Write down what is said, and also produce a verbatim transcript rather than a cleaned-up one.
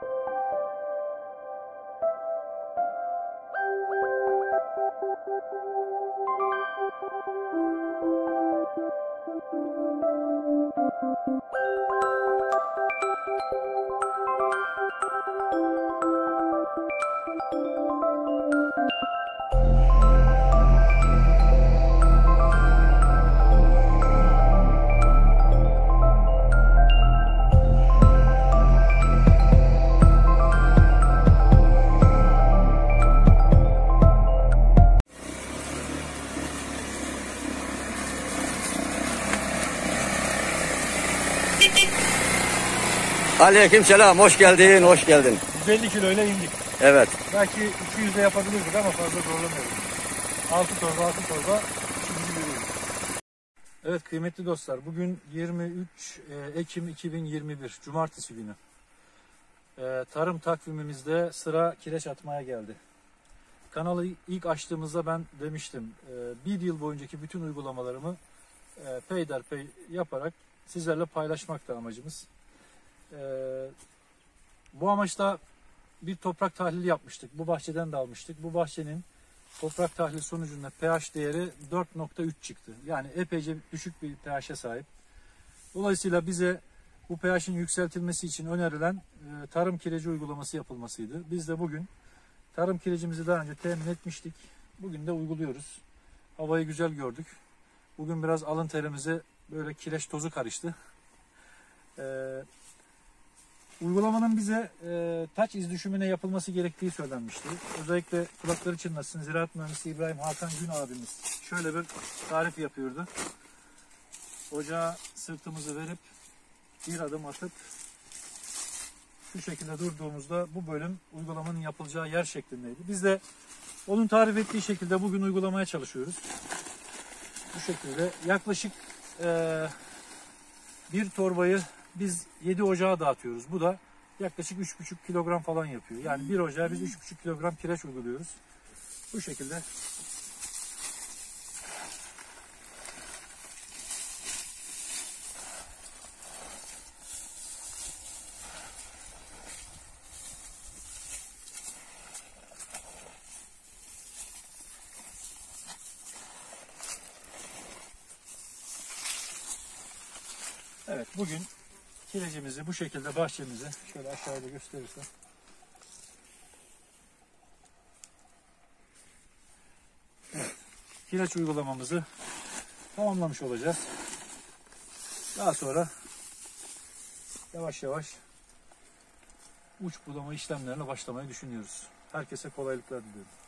Aleykümselam, hoş geldin, hoş geldin. yüz elli kiloyla indik. Evet. Belki iki yüzde yapabilirdik ama fazla zorlamıyoruz. altı torba, altı torba işimizi görüyoruz. Evet kıymetli dostlar, bugün yirmi üç Ekim iki bin yirmi bir, Cumartesi günü. Ee, tarım takvimimizde sıra kireç atmaya geldi. Kanalı ilk açtığımızda ben demiştim, e, bir yıl boyuncaki bütün uygulamalarımı e, peyderpey yaparak sizlerle paylaşmakta amacımız. Ee, bu amaçla bir toprak tahlili yapmıştık. Bu bahçeden de almıştık. Bu bahçenin toprak tahlili sonucunda pH değeri dört nokta üç çıktı. Yani epeyce düşük bir pH'e sahip. Dolayısıyla bize bu pH'in yükseltilmesi için önerilen e, tarım kireci uygulaması yapılmasıydı. Biz de bugün tarım kirecimizi daha önce temin etmiştik. Bugün de uyguluyoruz. Havayı güzel gördük. Bugün biraz alın terimize böyle kireç tozu karıştı. Ee, Uygulamanın bize e, taç iz düşümüne yapılması gerektiği söylenmişti. Özellikle kulakları çınlasın, Ziraat Mühendisi İbrahim Hakan Gün abimiz şöyle bir tarif yapıyordu. Ocağa sırtımızı verip bir adım atıp şu şekilde durduğumuzda bu bölüm uygulamanın yapılacağı yer şeklindeydi. Biz de onun tarif ettiği şekilde bugün uygulamaya çalışıyoruz. Bu şekilde yaklaşık e, bir torbayı biz yedi ocağa dağıtıyoruz. Bu da yaklaşık üç buçuk kilogram falan yapıyor. Yani bir ocağa biz üç buçuk kilogram kireç uyguluyoruz. Bu şekilde. Evet, bugün kirecimizi bu şekilde bahçemize şöyle aşağıda gösterirsem evet, kireç uygulamamızı tamamlamış olacağız. Daha sonra yavaş yavaş uç budama işlemlerine başlamayı düşünüyoruz. Herkese kolaylıklar diliyorum.